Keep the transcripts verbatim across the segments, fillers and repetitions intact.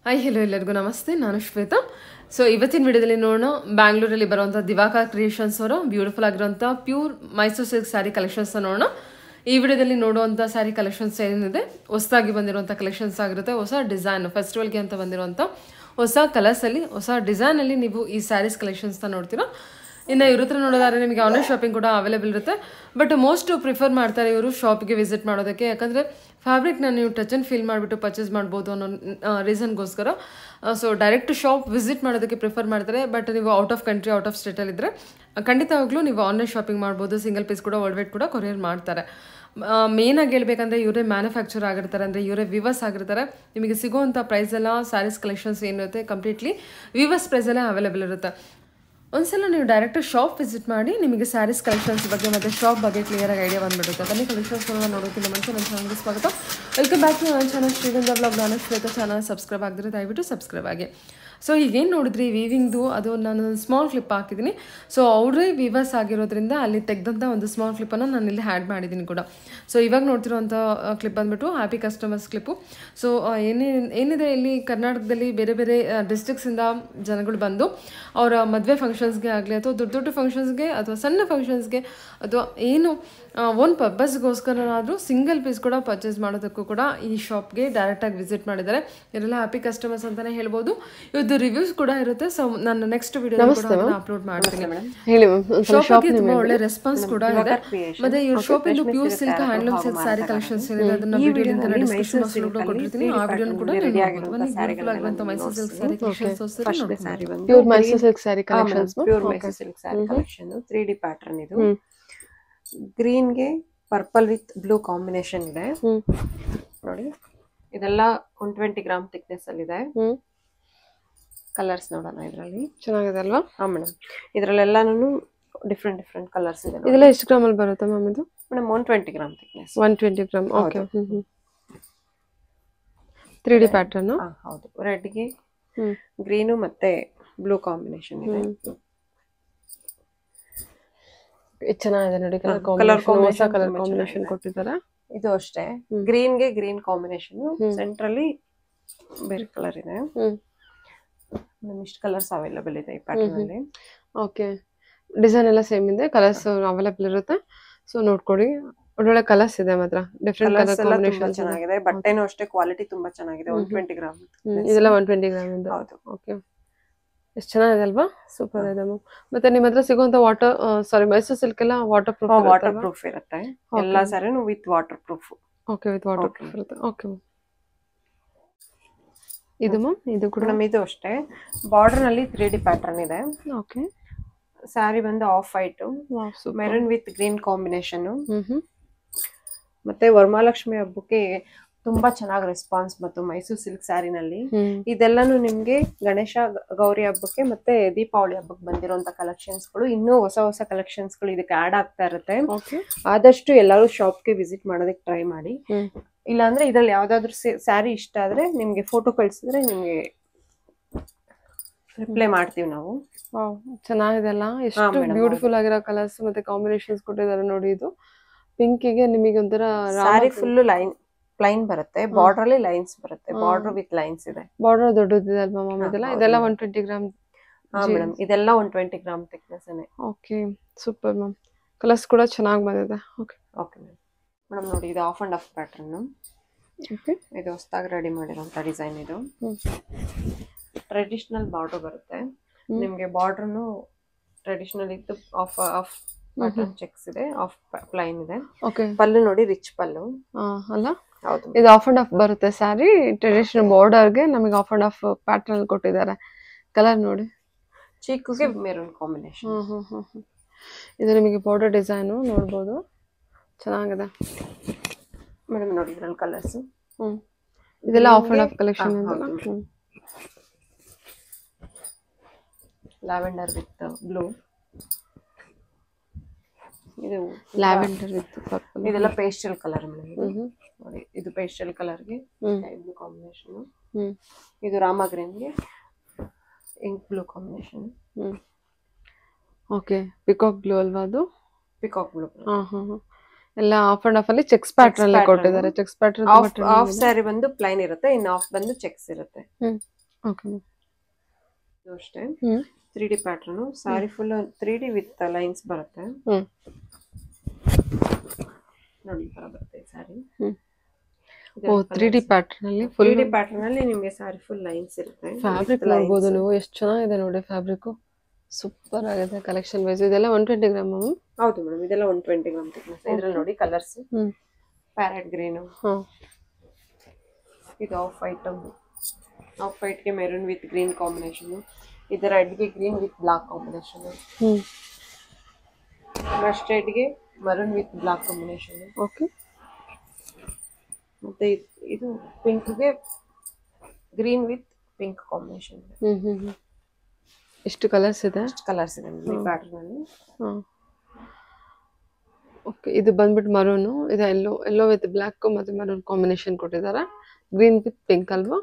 Hi hello ಎಲ್ಲರಿಗೂ ನಮಸ್ತೆ, ನಾನು ಶ್ವೇತಾ. ಸೊ ಇವತ್ತಿನ ವಿಡಿಯೋದಲ್ಲಿ ನೋಡೋಣ ಬ್ಯಾಂಗ್ಳೂರಲ್ಲಿ ಬರುವಂಥ ದಿವಾಕರ್ ಕ್ರಿಯೇಷನ್ಸ್ ಅವರ ಬ್ಯೂಟಿಫುಲ್ ಆಗಿರುವಂಥ pure Mysore silk sari collections ನೋಡೋಣ. ಈ ವಿಡಿಯೋದಲ್ಲಿ ನೋಡುವಂಥ ಸ್ಯಾರಿ ಕಲೆಕ್ಷನ್ಸ್ ಏನಿದೆ ಹೊಸದಾಗಿ ಬಂದಿರುವಂಥ ಕಲೆಕ್ಷನ್ಸ್ ಆಗಿರುತ್ತೆ. ಹೊಸ ಡಿಸೈನ್ ಫೆಸ್ಟಿವಲ್ಗೆ ಅಂತ ಬಂದಿರುವಂಥ ಹೊಸ ಕಲರ್ಸಲ್ಲಿ ಹೊಸ ಡಿಸೈನಲ್ಲಿ ನೀವು ಈ ಸ್ಯಾರೀಸ್ ಕಲೆಕ್ಷನ್ಸ್ನ ನೋಡ್ತೀರಾ. ಇನ್ನು ಇವ್ರ ಹತ್ರ ನೋಡೋದಾದ್ರೆ ನಿಮಗೆ ಆನ್ಲೈನ್ ಶಾಪಿಂಗ್ ಕೂಡ ಅವೈಲೇಬಲ್ ಇರುತ್ತೆ. ಬಟ್ ಮೋಸ್ಟ್ ಪ್ರಿಫರ್ ಮಾಡ್ತಾರೆ ಇವರು ಶಾಪಿಗೆ ವಿಸಿಟ್ ಮಾಡೋದಕ್ಕೆ, ಯಾಕಂದರೆ ಫ್ಯಾಬ್ರಿಕ್ನ ನೀವು ಟಚ್ ಆ್ಯಂಡ್ ಫೀಲ್ ಮಾಡಿಬಿಟ್ಟು ಪರ್ಚೇಸ್ ಮಾಡ್ಬೋದು ಅನ್ನೋ ರೀಸನ್ಗೋಸ್ಕರ ಸೊ ಡೈರೆಕ್ಟ್ ಶಾಪ್ ವಿಸಿಟ್ ಮಾಡೋದಕ್ಕೆ ಪ್ರಿಫರ್ ಮಾಡ್ತಾರೆ. ಬಟ್ ನೀವು out of country out of ಸ್ಟೇಟಲ್ಲಿದ್ದರೆ ಖಂಡಿತವಾಗ್ಲೂ ನೀವು ಆನ್ಲೈನ್ ಶಾಪಿಂಗ್ ಮಾಡ್ಬೋದು. ಸಿಂಗಲ್ ಪೀಸ್ ಕೂಡ ವರ್ಲ್ಡ್ ವೈಡ್ ಕೂಡ ಕೊರಿಯರ್ ಮಾಡ್ತಾರೆ. ಮೇನಾಗಿ ಹೇಳ್ಬೇಕಂದ್ರೆ ಇವರೇ ಮ್ಯಾನುಫ್ಯಾಕ್ಚರ್ ಆಗಿರ್ತಾರೆ, ಅಂದರೆ ಇವರೇ ವಿವರ್ಸ್ ಆಗಿರ್ತಾರೆ. ನಿಮಗೆ ಸಿಗುವಂಥ ಪ್ರೈಸೆಲ್ಲ ಸ್ಯಾರೀಸ್ ಕಲೆಕ್ಷನ್ಸ್ ಏನಿರುತ್ತೆ ಕಂಪ್ಲೀಟ್ಲಿ ವಿವರ್ಸ್ ಪ್ರೈಸಲ್ಲೇ ಅವೈಲೇಬಲ್ ಇರುತ್ತೆ. ಒಂದ್ಸಲ ನೀವು ಡೈರೆಕ್ಟ್ ಶಾಪ್ ವಿಸಿಟ್ ಮಾಡಿ ನಿಮಗೆ ಸ್ಯಾರೀಸ್ ಕಲೆಕ್ಷನ್ಸ್ ಬಗ್ಗೆ ಮತ್ತು ಶಾಪ್ ಬಗ್ಗೆ ಕ್ಲಿಯರಾಗಿ ಐಡಿಯಾ ಬಂದುಬಿಡುತ್ತೆ. ಬನ್ನಿ ಕಲೆಕ್ಷನ್ಸ್ಗಳನ್ನ ನೋಡೋಕ್ಕಿಂತ ಮುಂಚೆ ನನ್ನ ಚಾನಲ್ಗೆ ಸ್ವಾಗತ. ವೆಲ್ಕಮ್ ಬ್ಯಾಕ್ ಟು ನನ್ನ ಚಾನಲ್ ಶ್ರೀಗಂಧ ಬ್ಲಾಗ್. ನಾನು ಶ್ವೇತಾ. ಚಾನಲ್ ಸಬ್ಸ್ಕ್ರೈಬ್ ಆಗಿದ್ರೆ ದಯವಿಟ್ಟು ಸಬ್ಸ್ಕ್ರೈಬ್ ಆಗಿ. ಸೊ ಈಗೇನು ನೋಡಿದ್ರಿ ವೀವಿಂಗ್ದು, ಅದು ನಾನು ಸ್ಮಾಲ್ ಕ್ಲಿಪ್ ಹಾಕಿದ್ದೀನಿ. ಸೊ ಅವರೇ ವಿವರ್ಸ್ ಆಗಿರೋದ್ರಿಂದ ಅಲ್ಲಿ ತೆಗೆದಂಥ ಒಂದು ಸ್ಮಾಲ್ ಕ್ಲಿಪ್ಪನ್ನು ನಾನು ಇಲ್ಲಿ ಹ್ಯಾಡ್ ಮಾಡಿದ್ದೀನಿ ಕೂಡ. ಸೊ ಇವಾಗ ನೋಡ್ತಿರೋಂಥ ಕ್ಲಿಪ್ ಬಂದುಬಿಟ್ಟು ಹ್ಯಾಪಿ ಕಸ್ಟಮರ್ಸ್ ಕ್ಲಿಪ್ಪು. ಸೊ ಏನೇ ಏನಿದೆ ಇಲ್ಲಿ ಕರ್ನಾಟಕದಲ್ಲಿ ಬೇರೆ ಬೇರೆ ಡಿಸ್ಟ್ರಿಕ್ಸಿಂದ ಜನಗಳು ಬಂದು ಅವರ ಮದುವೆ ಫಂಕ್ಷನ್ಸ್ಗೆ ಆಗಲಿ ಅಥವಾ ದೊಡ್ಡ ದೊಡ್ಡ ಫಂಕ್ಷನ್ಸ್ಗೆ ಅಥವಾ ಸಣ್ಣ ಫಂಕ್ಷನ್ಸ್ಗೆ ಅಥವಾ ಏನು ಓನ್ ಪರ್ಪಸ್ಗೋಸ್ಕರನಾದರೂ ಸಿಂಗಲ್ ಪೀಸ್ ಕೂಡ ಪರ್ಚೇಸ್ ಮಾಡೋದಕ್ಕೂ ಕೂಡ ಈ ಶಾಪ್ಗೆ ಡೈರೆಕ್ಟಾಗಿ ವಿಸಿಟ್ ಮಾಡಿದ್ದಾರೆ. ಇವರೆಲ್ಲ ಹ್ಯಾಪಿ ಕಸ್ಟಮರ್ಸ್ ಅಂತಲೇ ಹೇಳ್ಬೋದು. ಇವತ್ತು ರಿವ್ಯೂಸ್ ಕೂಡ ಇರುತ್ತೆ. ಸೊ ನಾನು ನೆಕ್ಸ್ಟ್ ವಿಡಿಯೋ ಅಪ್ಲೋಡ್ ಮಾಡ್ತೀನಿ. ಶಾಪ್ ಬಗ್ಗೆ ತುಂಬಾ ಒಳ್ಳೆ ರೆಸ್ಪಾನ್ಸ್ ಕೂಡ ಇದೆ. ಮತ್ತೆ ಇವ್ರ ಶಾಪ್ ಇಂದು pure silk handloom silk sari collections ಏನಿದೆ ಅದನ್ನ ವಿಡಿಯೋ ಲಿಂಕ್ ಅನ್ನು ಡಿಸ್ಕ್ರಿಪ್ಷನ್ ಬಾಕ್ಸ್ ಅಲ್ಲಿ ಕೊಟ್ಟಿರ್ತೀನಿ. ಆ ವಿಡಿಯೋನ ಕೂಡ ನೀವು ನೋಡಬಹುದು. ಬ್ಯೂಟಿಫುಲ್ ಆಗಿರುವಂತ ಮೈಸೂರು ಸಿಲ್ಕ್ ಸ್ಯಾರಿ ಕಲೆಕ್ಷನ್ಸ್ ನೋಡಿ. Pure Mysore silk sari collections pure Mysore silk sari collection three D pattern. ಇದು ಗ್ರೀನ್ ಗೆ ಪರ್ಪಲ್ ವಿತ್ ಬ್ಲೂ ಕಾಂಬಿನೇಷನ್ ಇದೆ ನೋಡಿ. ಇದೆಲ್ಲ ಒನ್ ಟ್ವೆಂಟಿ ಗ್ರಾಮ್ ಥಿಕ್ನೆಸ್ ಅಲ್ಲಿ ಇದೆ. ಕಲರ್ಸ್ ನೋಡೋಣ. ಇದರಲ್ಲಿ ಚೆನ್ನಾಗಿದೆ ಅಲ್ವಾ? ಹಾ ಮೇಡಮ್, ಇದರಲ್ಲೆಲ್ಲಾನು ಡಿಫ್ರೆಂಟ್ ಡಿಫ್ರೆಂಟ್ ಕಲರ್ಸ್ ಇದೆ. ಇದೆಲ್ಲ ಎಷ್ಟು ಗ್ರಾಮ್ ಅಲ್ಲಿ ಬರುತ್ತೆ ಮ್ಯಾಮ್? ಇದು madam one twenty gram thickness. One twenty gram okay. Three D pattern. ಹೌದು, ರೆಡ್ ಗೆ ಗ್ರೀನು ಮತ್ತೆ ಬ್ಲೂ ಕಾಂಬಿನೇಷನ್ ಇದೆ. ಚೆನ್ನಾಗಿದೆ ನೋಡಿ. ಕಲರ್ ಕಾಂಬಿನೇಷನ್ ಹೊಸ ಕಲರ್ ಕಾಂಬಿನೇಷನ್ ಕೊಟ್ಟಿದ್ದಾರೆ. ಇದು ಅಷ್ಟೇ ಗ್ರೀನ್ ಗೆ ಗ್ರೀನ್ ಕಾಂಬಿನೇಷನ್, ಸೆಂಟ್ರಲ್ಲಿ ಬೇರೆ ಕಲರ್ ಇದೆ. ನಮ್ ಇಷ್ಟು ಕಲರ್ಸ್ ಅವೈಲೇಬಲ್ ಇದೆ ಈ ಪ್ಯಾಟರ್ನ್ ಅಲ್ಲಿ. ಓಕೆ, ಡಿಸೈನ್ ಎಲ್ಲ ಸೇಮ್ ಇದೆ, ಕಲರ್ಸ್ ಅವೈಲೇಬಲ್ ಇರುತ್ತೆ. ಸೊ ನೋಡ್ಕೊಳ್ಳಿ, ಒಳ್ಳೊಳ್ಳೆ ಕಲರ್ಸ್ ಇದೆ ಮಾತ್ರ. ಡಿಫರೆಂಟ್ ಕಲರ್ ಕಾಂಬಿನೇಷನ್ ಚೆನ್ನಾಗಿದೆ. ಬಟ್ಟೆನೂ ಅಷ್ಟೇ ಕ್ವಾಲಿಟಿ ತುಂಬಾ ಚೆನ್ನಾಗಿದೆ. ಒನ್ ಟ್ವೆಂಟಿ ಗ್ರಾಮ್ ಇದೆಲ್ಲ ಒನ್ ಟ್ವೆಂಟಿ ಗ್ರಾಮ್ ಇಂದ. ಹೌದು. ಓಕೆ, ಎಷ್ಟು ಚೆನ್ನಾಗಿದೆ ಅಲ್ವಾ? ಸೂಪರ್ ಇದೆ ಮ್ಯಾಮ್. ಮತ್ತೆ ನಿಮ್ಮ ಹತ್ರ ಸಿಗುವಂತ ವಾಟರ್ ಸಾರಿ ಮೈಸೂರು ಸಿಲ್ಕ್ ಎಲ್ಲ ವಾಟರ್ ಪ್ರೂಫ್ ವಾಟರ್ ಪ್ರೂಫ್ ಇರುತ್ತೆ. ಎಲ್ಲಾ ಸಾರಿನೂ with waterproof. Okay, with waterproof ಇರುತ್ತೆ. Okay ma'am. ಇದು ಮ್ಯಾಮ್ ಇದು ಕೂಡ ನಮ್ ಇದು ಅಷ್ಟೇ ಬಾರ್ಡರ್ ನಲ್ಲಿ ತ್ರೀ ಡಿ ಪ್ಯಾಟರ್ನ್ ಇದೆ. ಓಕೆ, ಸ್ಯಾರಿ ಬಂದು off white maroon with green combination. ಮತ್ತೆ ವರಮಹಾಲಕ್ಷ್ಮಿ ಹಬ್ಬಕ್ಕೆ ತುಂಬಾ ಚೆನ್ನಾಗಿ ರೆಸ್ಪಾನ್ಸ್ ಮತ್ತು ಮೈಸೂರು ಸಿಲ್ಕ್ ಸ್ಯಾರಿನಲ್ಲಿ ಇದೆಲ್ಲಾನು ನಿಮ್ಗೆ ಗಣೇಶ ಗೌರಿ ಹಬ್ಬಕ್ಕೆ ಮತ್ತೆ ದೀಪಾವಳಿ ಹಬ್ಬಕ್ಕೆ ಬಂದಿರುವಂತ ಕಲೆಕ್ಷನ್ಸ್ ಗಳು, ಇನ್ನೂ ಹೊಸ ಹೊಸ ಕಲೆಕ್ಷನ್ಸ್ ಗಳು ಇದಕ್ಕೆ ಆಡ್ ಆಗ್ತಾ ಇರುತ್ತೆ. ಆದಷ್ಟು ಎಲ್ಲರೂ ಶಾಪ್ಗೆ ವಿಸಿಟ್ ಮಾಡೋದಕ್ಕೆ ಟ್ರೈ ಮಾಡಿ. ಇಲ್ಲಾಂದ್ರೆ ಇದ್ರಲ್ಲಿ ಯಾವ್ದಾದ್ರು ಸ್ಯಾರಿ ಇಷ್ಟ ಆದ್ರೆ ನಿಮ್ಗೆ ಫೋಟೋ ಕಳ್ಸಿದ್ರೆ ನಿಮ್ಗೆ ರಿಪ್ಲೈ ಮಾಡ್ತೀವಿ ನಾವು. ಚೆನ್ನಾಗಿದೆ ಅಲ್ಲ? ಎಷ್ಟು ಬ್ಯೂಟಿಫುಲ್ ಆಗಿರೋ ಕಲರ್ಸ್ ಮತ್ತೆ ಕಾಂಬಿನೇಷನ್ಸ್ ಕೊಟ್ಟಿದ್ದಾರೆ ನೋಡಿ. ಇದು ಪಿಂಕಿಗೆ ನಿಮಗೆ ಒಂಥರ ಸ್ಯಾರಿ ಫುಲ್ ಲೈನ್ ಪ್ಲೈನ್ ಬರುತ್ತೆ, ಬಾರ್ಡರ್ ಅಲ್ಲಿ ಲೈನ್ಸ್ ಬರುತ್ತೆ. ಬಾರ್ಡರ್ ವಿತ್ ಲೈನ್ಸ್ ಇದೆ. ಬಾರ್ಡರ್ ದೊಡ್ಡದಿದೆ ಅಲ್ವಾ ಮ್ಯಾಮ್? ಇದೆಲ್ಲ ಇದೆಲ್ಲ ಒನ್ ಟ್ವೆಂಟಿ ಗ್ರಾಮ್. ಹಾ ಮೇಡಮ್, ಇದೆಲ್ಲ one twenty gram thickness. Okay, super ma'am. Colours ಕೂಡ ಚೆನ್ನಾಗಿ ಬಂದಿದೆ. Okay okay madam. ಮೇಡಮ್ ನೋಡಿ, ಇದು half and half pattern. Okay, ಇದು ಹೊಸದಾಗಿ ರೆಡಿ ಮಾಡಿರೋಂಥ ಡಿಸೈನ್. ಇದು ಟ್ರೆಡಿಷನಲ್ ಬಾರ್ಡರ್ ಬರುತ್ತೆ ನಿಮ್ಗೆ. ಬಾರ್ಡರ್ನು ಟ್ರೆಡಿಷನಲ್ ಇದ್ದು ಆಫ್ ಆಫ್ ಪ್ಯಾಟರ್ನ್ ಚೆಕ್ಸ್ ಇದೆ, ಆಫ್ ಪ್ಲೈನ್ ಇದೆ. ಓಕೆ, ಪಲ್ಲು ನೋಡಿ ರಿಚ್ ಪಲ್ಲು ಅಲ್ಲ? ಹೌದು, ಇದು ಆಫ್ ಅಂಡ್ ಆಫ್ ಬರುತ್ತೆ ಸ್ಯಾರಿ. ಟ್ರೆಡಿಷನಲ್ ಬಾರ್ಡರ್ಗೆ ನಮಗೆ ಆಫ್ ಅಂಡ್ ಆಫ್ ಪ್ಯಾಟರ್ನ್ ಕೊಟ್ಟಿದ್ದಾರೆ. ಕಲರ್ ನೋಡಿ, ಚೀಕುಗೆ ಮೆರೂನ್ ಕಾಂಬಿನೇಷನ್. ಹ್ಮ್ ಹ್ಮ್ ಹ್ಮ್ ಇದು ನಿಮಗೆ ಬಾರ್ಡರ್ ಡಿಸೈನು ನೋಡ್ಬೋದು, ಚೆನ್ನಾಗಿದೆ ಮೇಡಮ್. ನೋಡಿ ಇದ್ರಲ್ಲಿ ಕಲರ್ಸ್. ಹ್ಮ್ ಇದೆಲ್ಲ ಆಫ್ ಅಂಡ್ ಆಫ್ ಕಲೆಕ್ಷನ್ ಅಂತಲ್ಲ? Hmm lavender with blue. ಇದು ಲ್ಯಾವೆಂಡರ್ ವಿತ್ ಪರ್ಪಲ್. ಇದೆಲ್ಲ ಪೇಸ್ಟಲ್ ಕಲರ್ ಮೇಡಮ್. ನೋಡಿ, ಇದು ಪೇಸ್ಟಲ್ ಕಲರ್ಗೆ ಬ್ಲೂ ಕಾಂಬಿನೇಷನ್. ಇದು ರಾಮ ಗ್ರೀನ್ಗೆ ink blue combination. Okay, peacock blue ಅಲ್ವಾ ಅದು? Peacock blue. ಹಾ ಹಾ ಎಲ್ಲ ಆಫ್ ಅಂಡ್ ಆಫ್ ಅಲ್ಲಿ ಚೆಕ್ಸ್ ಪ್ಯಾಟರ್ನ್ ಅಲ್ಲಿ ಕೊಟ್ಟಿದ್ದಾರೆ. Checks pattern half half sari ಬಂದು ಪ್ಲೈನ್ ಇರುತ್ತೆ, ಇನ್ನು ಆಫ್ ಬಂದು ಚೆಕ್ಸ್ ಇರುತ್ತೆ. ಓಕೆ ಇದು ಅಷ್ಟೇ hmm three D pattern sari full three D with lines ಬರುತ್ತೆ ಹ್ಮ್ ನೋಡಿ ಈ ತರ ಬರುತ್ತೆ ಸಾರಿ ಹ್ಮ್ ಓ ತ್ರೀ ಡಿ ಪ್ಯಾಟರ್ನ್ ಅಲ್ಲಿ ಫುಲ್ ತ್ರೀ ಡಿ ಪ್ಯಾಟರ್ನ್ ಅಲ್ಲಿ ನಿಮಗೆ ಸಾರಿ ಫುಲ್ ಲೈನ್ಸ್ ಇರುತ್ತೆ ಫ್ಯಾಬ್ರಿಕ್ ನೋಡ್ಬೋದು ನೀವು ಎಷ್ಟು ಚೆನ್ನಾಗಿದೆ ನೋಡಿ ಫ್ಯಾಬ್ರಿಕ್ ಸೂಪರ್ ಆಗಿದೆ ಕಲೆಕ್ಷನ್ ವೈಸ್ ಇದೆಲ್ಲ ಒನ್ ಟ್ವೆಂಟಿ ಗ್ರಾಮ್ ಹೌದು ಮೇಡಮ್ ಇದೆಲ್ಲ ಒನ್ ಟ್ವೆಂಟಿ ಗ್ರಾಮ್ ಥಿಕ್ನೆಸ್ ಇದ್ರಲ್ಲಿ ನೋಡಿ ಕಲರ್ಸ್ ಹ್ಮ್ ಪ್ಯಾರೆಟ್ ಗ್ರೀನು ಹಾಂ ಇದು off white of ವೈಟ್ಗೆ maroon with green combination ಇದು ರೆಡ್ಗೆ ಗ್ರೀನ್ ವಿತ್ ಬ್ಲಾಕ್ ಕಾಂಬಿನೇಷನ್ ಹ್ಞೂ ಮಸ್ಟರ್ಡ್ಗೆ maroon with black combination okay ಮತ್ತೆ ಇದು ಪಿಂಕ್ಗೆ ಗ್ರೀನ್ ವಿತ್ ಪಿಂಕ್ ಕಾಂಬಿನೇಷನ್ ಹ್ಞೂ ಹ್ಞೂ ಹ್ಞೂ ಎಷ್ಟು ಕಲರ್ಸ್ ಇದೆ ಕಲರ್ಸ್ ಇದೆ ಈ ಪ್ಯಾಟರ್ನ್ ಅಲ್ಲಿ ಹಾಂ ಓಕೆ ಇದು ಬಂದ್ಬಿಟ್ಟು ಮರೂನು ಇದು ಎಲ್ಲೋ ಎಲ್ಲೋ ವಿತ್ ಬ್ಲ್ಯಾಕ್ ಮತ್ತು ಮರೂನ್ ಕಾಂಬಿನೇಷನ್ ಕೊಟ್ಟಿದ್ದಾರೆ ಗ್ರೀನ್ ವಿತ್ ಪಿಂಕ್ ಅಲ್ವಾ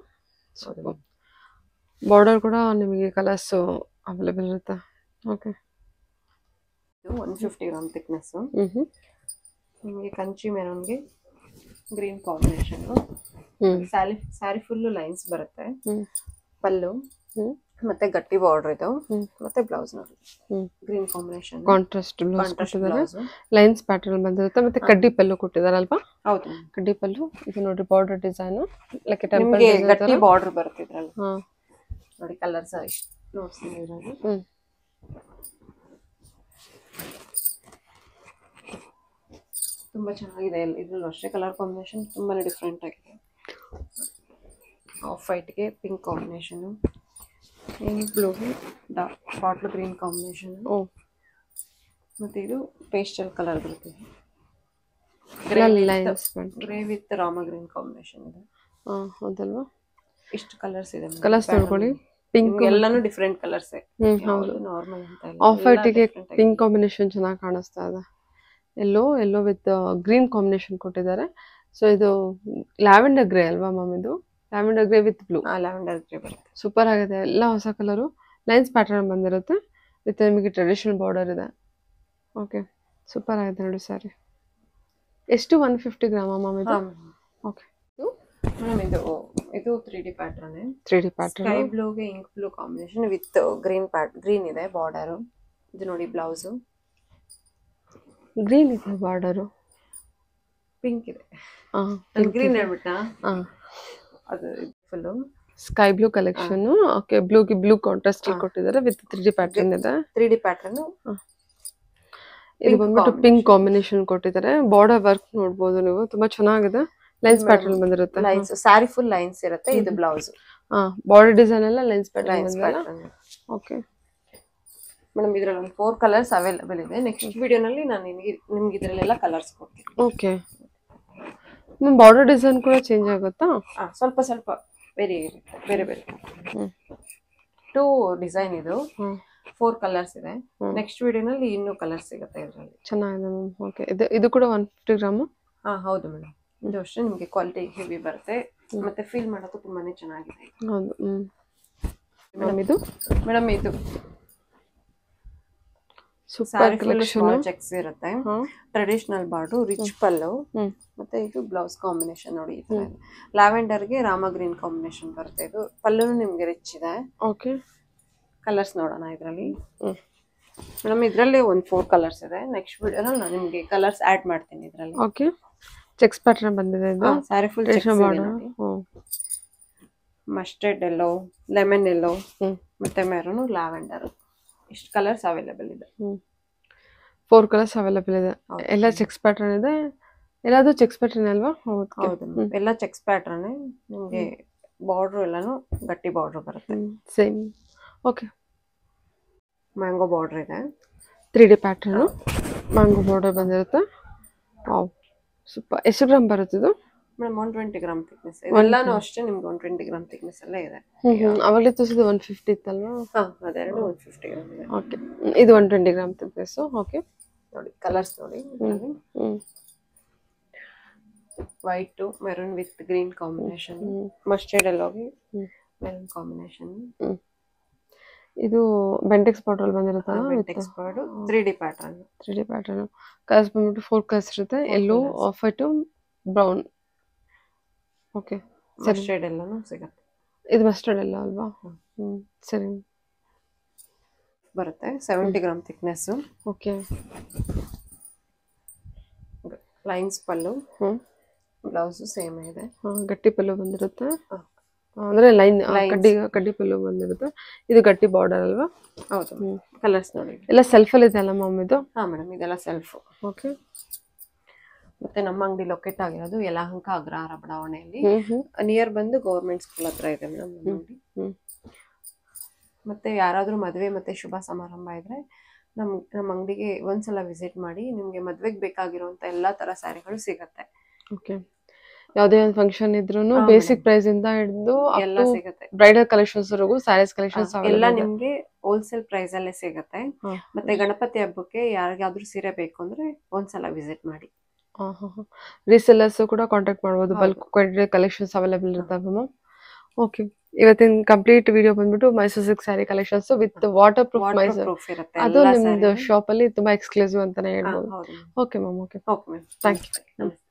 ಬಾರ್ಡರ್ ಕೂಡ ನಿಮಗೆ ಕಲರ್ಸು ಅವೈಲೇಬಲ್ ಇರುತ್ತೆ ಓಕೆ ಇದು ಒನ್ ಫಿಫ್ಟಿ ಗ್ರಾಮ್ ಥಿಕ್ನೆಸ್ ಹ್ಞೂ ಹ್ಞೂ ನಿಮಗೆ ಕಂಚಿ ಮೆರೂನ್ಗೆ ಗ್ರೀನ್ ಕಾಂಬಿನೇಷನ್ ಹ್ಞೂ ಸ್ಯಾರಿ ಸ್ಯಾರಿ ಫುಲ್ಲು ಲೈನ್ಸ್ ಬರುತ್ತೆ ಹ್ಞೂ ಪಲ್ಲು ಹ್ಞೂ ಮತ್ತೆ ಗಟ್ಟಿ ಬಾರ್ಡರ್ ಇದು ಹ್ಞೂ ಮತ್ತೆ ಬ್ಲೌಸ್ ನೋಡಿ ಹ್ಞೂ green combination contrast blouse contrast ಕೊಟ್ಟಿದ್ದಾರೆ ಬ್ಲೌಸ್ ಲೈನ್ಸ್ ಪ್ಯಾಟರ್ನ್ ಬಂದಿರುತ್ತೆ ಮತ್ತೆ ಕಡ್ಡಿ ಪಲ್ಲು ಕೊಟ್ಟಿದ್ದಾರೆ ಅಲ್ವಾ ಹೌದು ಕಡ್ಡಿ ಪಲ್ಲು ಇದು ನೋಡಿ ಬಾರ್ಡರ್ ಡಿಸೈನು ಲೈಕ್ ನಿಮಗೆ ಟೆಂಪಲ್ ಗಟ್ಟಿ ಬಾರ್ಡರ್ ಬರುತ್ತೆ ಇದ್ರಲ್ಲಿ ಹಾಂ ನೋಡಿ ಕಲರ್ಸ್ ಇಷ್ಟು ನೋಡ್ತೀನಿ ಇದ್ರಲ್ಲಿ ಹ್ಞೂ ತುಂಬಾ ಚೆನ್ನಾಗಿದೆ ಇದ್ರಲ್ಲೂ ಅಷ್ಟೇ ಕಲರ್ ಕಾಂಬಿನೇಷನ್ ತುಂಬಾನೇ ಡಿಫ್ರೆಂಟ್ ಆಗಿದೆ ಆಫ್ ವೈಟ್ಗೆ ಪಿಂಕ್ ಕಾಂಬಿನೇಷನ್ ಇಂಕ್ ಬ್ಲೂಗೆ ಡಾರ್ಕ್ ಬಾಟ್ಲ್ ಗ್ರೀನ್ ಕಾಂಬಿನೇಷನ್ ಓ ಮತ್ತೆ ಇದು ಪೇಸ್ಟಲ್ ಕಲರ್ ಬರುತ್ತೆ lines grey with Rama green combination ಇದೆ ಹಾಂ ಹೌದಲ್ವಾ ಇಷ್ಟು ಕಲರ್ಸ್ ಇದೆ ಕಲರ್ಸ್ ನೋಡ್ಕೊಳ್ಳಿ ಪಿಂಕ್ ಎಲ್ಲಾನು ಡಿಫ್ರೆಂಟ್ ಕಲರ್ಸ್ ಹ್ಮ್ ಹೌದು ನಾರ್ಮಲ್ ಅಂತ ಇಲ್ಲ ಆಫ್ ವೈಟಿಗೆ ಪಿಂಕ್ ಕಾಂಬಿನೇಷನ್ ಚೆನ್ನಾಗಿ ಕಾಣಿಸ್ತಾ ಇದೆ yellow yellow with green combination ಕೊಟ್ಟಿದ್ದಾರೆ ಸೊ ಇದು ಲ್ಯಾವೆಂಡರ್ ಗ್ರೇ ಅಲ್ವಾ ಮ್ಯಾಮ್ ಇದು lavender grey with blue lavender grey ಬರುತ್ತೆ ಸೂಪರ್ ಆಗಿದೆ ಎಲ್ಲ ಹೊಸ ಕಲರು ಲೈನ್ಸ್ ಪ್ಯಾಟರ್ನ್ ಬಂದಿರುತ್ತೆ ವಿತ್ ನಿಮಗೆ ಟ್ರೆಡಿಷನಲ್ ಬಾರ್ಡರ್ ಇದೆ ಓಕೆ ಸೂಪರ್ ಆಗಿದೆ ನೋಡಿ ಸಾರಿ ಎಷ್ಟು ಒನ್ ಫಿಫ್ಟಿ ಗ್ರಾಮ ಮ್ಯಾಮ್ ಇದು ಓಕೆ ಮೇಡಮ್ ಇದು ಇದು three D pattern three D pattern sky ಬ್ಲೂಗೆ ink blue combination with green ಪ್ಯಾಟ್ ಗ್ರೀನ್ ಇದೆ ಬಾರ್ಡರ್ ಇದು ನೋಡಿ ಬ್ಲೌಸ್ ಗ್ರೀನ್ ಇದೆ ಬಾರ್ಡರು ಪಿಂಕ್ ಇದೆ ಹಾಂ ಗ್ರೀನ್ ಹೇಳ್ಬಿಟ್ಟಾ ಹಾಂ ಅದು full sky blue collection okay ಬ್ಲೂಗೆ ಬ್ಲೂ ಕಾಂಟ್ರಾಸ್ಟ್ ಕೊಟ್ಟಿದ್ದಾರೆ ವಿತ್ ತ್ರೀ ಡಿ ಪ್ಯಾಟರ್ನ್ ಇದೆ ತ್ರೀ ಡಿ ಪ್ಯಾಟರ್ನ್ ಇದು ಬಂದ್ಬಿಟ್ಟು ಪಿಂಕ್ ಕಾಂಬಿನೇಷನ್ ಕೊಟ್ಟಿದ್ದಾರೆ ಬಾರ್ಡರ್ ವರ್ಕ್ ನೋಡ್ಬೋದು ನೀವು ತುಂಬಾ ಚೆನ್ನಾಗಿದೆ ಲೈನ್ಸ್ ಪ್ಯಾಟರ್ನ್ ಬಂದಿರುತ್ತೆ ಲೈನ್ಸ್ ಸ್ಯಾರಿ ಫುಲ್ ಲೈನ್ಸ್ ಇರುತ್ತೆ ಇದು ಬ್ಲೌಸ್ ಹಾ ಬಾರ್ಡರ್ ಡಿಸೈನ್ ಎಲ್ಲ lines pattern pattern okay madam ಇದ್ರಲ್ಲಿ ಒಂದು ಫೋರ್ ಕಲರ್ಸ್ ಅವೈಲೇಬಲ್ ಇದೆ ನೆಕ್ಸ್ಟ್ ವಿಡಿಯೋನಲ್ಲಿ ನಾನು ನಿಮಗೆ ನಿಮ್ಗೆ ಇದರಲ್ಲೆಲ್ಲ ಕಲರ್ಸ್ ಕೊಡ್ತೀನಿ ಓಕೆ ಮ್ಯಾಮ್ ಬಾರ್ಡರ್ ಡಿಸೈನ್ ಕೂಡ ಚೇಂಜ್ ಆಗುತ್ತಾ ಹಾಂ ಸ್ವಲ್ಪ ಸ್ವಲ್ಪ ಬೇರೆ ಇರುತ್ತೆ ಬೇರೆ ಬೇರೆ ಟೂ ಡಿಸೈನ್ ಇದು ಫೋರ್ ಕಲರ್ಸ್ ಇದೆ ನೆಕ್ಸ್ಟ್ ವಿಡಿಯೋನಲ್ಲಿ ಇನ್ನೂ ಕಲರ್ಸ್ ಸಿಗುತ್ತೆ ಇದರಲ್ಲಿ ಚೆನ್ನಾಗಿದೆ ಮ್ಯಾಮ್ ಓಕೆ ಇದು ಇದು ಕೂಡ ಒನ್ ಫಿಫ್ಟಿ ಗ್ರಾಮು ಹಾಂ ಹೌದು ಮೇಡಮ್ ಇದು ಅಷ್ಟೇ ನಿಮಗೆ ಕ್ವಾಲಿಟಿ ಹೆವಿ ಬರುತ್ತೆ ಮತ್ತೆ ಫೀಲ್ ಮಾಡೋದು ತುಂಬಾನೇ ಚೆನ್ನಾಗಿದೆ ಹೌದು ಹ್ಞೂ ಮೇಡಮ್ ಇದು ಮೇಡಮ್ ಇದು ಸೂಪರ್ ಕಲೆಕ್ಷನ್ ಚೆಕ್ಸ್ ಇರುತ್ತೆ ಟ್ರೆಡಿಷನಲ್ ಬಾರ್ಡು ರಿಚ್ ಪಲ್ಲು ಮತ್ತೆ ಇದು ಬ್ಲೌಸ್ ಕಾಂಬಿನೇಷನ್ ನೋಡಿ ಲ್ಯಾವೆಂಡರ್ಗೆ ರಾಮ ಗ್ರೀನ್ ಕಾಂಬಿನೇಷನ್ ಬರುತ್ತೆ ಇದು ಪಲ್ಲುನು ನಿಮ್ಗೆ ರಿಚ್ ಇದೆ ಓಕೆ ಕಲರ್ಸ್ ನೋಡೋಣ ಇದರಲ್ಲಿ ಮೇಡಮ್ ಇದರಲ್ಲಿ ಒಂದು ಫೋರ್ ಕಲರ್ಸ್ ಇದೆ ನೆಕ್ಸ್ಟ್ ವಿಡಿಯೋನಲ್ಲಿ ನಾನು ನಿಮಗೆ ಕಲರ್ಸ್ ಆಡ್ ಮಾಡ್ತೀನಿ ಇದರಲ್ಲಿ ಓಕೆ ಚೆಕ್ಸ್ ಪ್ಯಾಟರ್ನ್ ಬಂದಿದೆ ಇದು sari full mustard yellow lemon yellow ಮತ್ತೆ ಮೆರೂನು ಲ್ಯಾವೆಂಡರ್ ಇಷ್ಟು ಕಲರ್ಸ್ ಅವೈಲೇಬಲ್ ಇದೆ ಫೋರ್ ಕಲರ್ಸ್ ಅವೈಲೇಬಲ್ ಇದೆ ಎಲ್ಲ ಚೆಕ್ಸ್ ಪ್ಯಾಟರ್ನ್ ಇದೆ ಎಲ್ಲದು ಚೆಕ್ಸ್ ಪ್ಯಾಟರ್ನ್ ಅಲ್ವಾ ಹೌದು ಎಲ್ಲ ಚೆಕ್ಸ್ ಪ್ಯಾಟರ್ನ್ ನಿಮಗೆ ಬಾರ್ಡರ್ ಎಲ್ಲಾನು ಗಟ್ಟಿ ಬಾರ್ಡರ್ ಬರುತ್ತೆ ಸೇಮ್ ಓಕೆ ಮ್ಯಾಂಗೋ ಬಾರ್ಡರ್ ಇದೆ three D pattern mango border ಬಂದಿರುತ್ತೆ ವಾವ್ ಸೂಪರ್ ಎಷ್ಟು ಗ್ರಾಮ್ ಬರುತ್ತೆ ಇದು madam one twenty gram thickness ಎಲ್ಲಾನು ಅಷ್ಟೇ ನಿಮ್ಗೆ ಒನ್ ಟ್ವೆಂಟಿ ಗ್ರಾಮ್ ಥಿಕ್ನೆಸ್ ಎಲ್ಲ ಇದೆ ಅವಾಗಲೇ ತೋರಿಸಿದ್ದು ಒನ್ ಫಿಫ್ಟಿ ಇತ್ತಲ್ವಾ ಹಾಂ ಅದೆರಡು ಒನ್ ಫಿಫ್ಟಿ ಗ್ರಾಮ್ ಇದೆ ಓಕೆ ಇದು one twenty gram thickness okay ನೋಡಿ ಕಲರ್ಸ್ ನೋಡಿ ಹ್ಞೂ white maroon with green combination mustard ಎಲ್ಲೋಗಿ ಮೆರೂನ್ ಕಾಂಬಿನೇಷನ್ ಇದು ಬೆಂಟೆಕ್ಸ್ ಬಾರ್ಡರ್ ಬಂದಿರುತ್ತಲ್ಲ Bentex border three D pattern three D pattern colours ಬಂದ್ಬಿಟ್ಟು ಫೋರ್ ಕಲರ್ಸ್ ಇರುತ್ತೆ yellow off white brown okay mustard ಎಲ್ಲಾನು ಸಿಗುತ್ತೆ ಇದು ಮಸ್ಟರ್ಡ್ ಎಲ್ಲ ಅಲ್ವಾ? ಹ್ಮ್ ಸರಿ ಬರುತ್ತೆ seventy gram thickness. Okay lines pallu, hmm blouse same ಇದೆ. ಗಟ್ಟಿ ಪಲ್ಲು ಬಂದಿರುತ್ತೆ, ಅಂದ್ರೆ ಲೈನ್ ಕಡ್ಡಿ ಕಡ್ಡಿ ಪಲ್ಲು ಬಂದಿರುತ್ತೆ. ಇದು ಗಟ್ಟಿ ಬಾರ್ಡರ್ ಅಲ್ವಾ? ಹೌದು. ಕಲರ್ಸ್ ನೋಡಿ ಎಲ್ಲ ಸೆಲ್ಫ್ ಅಲ್ಲಿ ಇದೆ ಅಲ್ಲ ಮ್ಯಾಮ್ ಇದು? ಹಾ ಮೇಡಮ್, ಇದೆಲ್ಲ ಸೆಲ್ಫ್. ಓಕೆ. ಮತ್ತೆ ನಮ್ಮ ಅಂಗಡಿ ಲೊಕೇಟ್ ಆಗಿರೋದು ಯಲಹಂಕ ಅಗ್ರಹಾರ ಬಡಾವಣೆಯಲ್ಲಿ, ನಿಯರ್ ಬಂದು ಗೌರ್ಮೆಂಟ್ ಸ್ಕೂಲ್ ಹತ್ರ ಇದೆ ಮೇಡಮ್ ನಮ್ಮ ಅಂಗಡಿ. ಮತ್ತೆ ಯಾರಾದ್ರೂ ಮದುವೆ ಮತ್ತೆ ಶುಭ ಸಮಾರಂಭ ಇದ್ರೆ ನಮ್ ನಮ್ಮ ಅಂಗಡಿಗೆ ಒಂದ್ಸಲ ವಿಸಿಟ್ ಮಾಡಿ, ನಿಮ್ಗೆ ಮದ್ವೆಗೆ ಬೇಕಾಗಿರುವಂತ ಎಲ್ಲಾ ತರ ಸ್ಯಾರಿಗಳು ಸಿಗತ್ತೆ. ಓಕೆ. ಯಾವುದೇ ಒಂದು ಫಂಕ್ಷನ್ ಇದ್ರೂ ಬೇಸಿಕ್ ಪ್ರೈಸ್ ಇಂದ ಹಿಡಿದು ಎಲ್ಲ ಸಿಗತ್ತೆ, ಬ್ರೈಡಲ್ ಕಲೆಕ್ಷನ್ಸ್ ವರೆಗೂ ಸ್ಯಾರೀಸ್ ಕಲೆಕ್ಷನ್ಸ್ ಎಲ್ಲ ನಿಮ್ಗೆ ಹೋಲ್ಸೇಲ್ ಪ್ರೈಸ್ ಅಲ್ಲೇ ಸಿಗತ್ತೆ. ಮತ್ತೆ ಗಣಪತಿ ಹಬ್ಬಕ್ಕೆ ಯಾರಿಗಾದ್ರೂ ಸೀರೆ ಬೇಕು ಅಂದ್ರೆ ಒಂದ್ಸಲ ವಿಸಿಟ್ ಮಾಡಿ. ರೀಸೆಲ್ಲರ್ಸ್ ಕೂಡ ಕಾಂಟ್ಯಾಕ್ಟ್ ಮಾಡಬಹುದು, ಬಲ್ಕ್ ಕ್ವಾಂಟಿಟಿ ಕಲೆಕ್ಷನ್ಸ್ ಅವೈಲೇಬಲ್ ಇರ್ತವೆ ಮ್ಯಾಮ್. ಓಕೆ, ಇವತ್ತಿನ ಕಂಪ್ಲೀಟ್ ವಿಡಿಯೋ ಬಂದ್ಬಿಟ್ಟು Mysuru silk sari collections with waterproof Mysuru, ಅದು ನಿಮ್ದು ಶಾಪ್ ಅಲ್ಲಿ ತುಂಬಾ ಎಕ್ಸ್ಕ್ಲೂಸಿವ್ ಅಂತಾನೆ ಹೇಳ್ಬೋದು. Okay ma'am, okay, okay ma'am, thank you.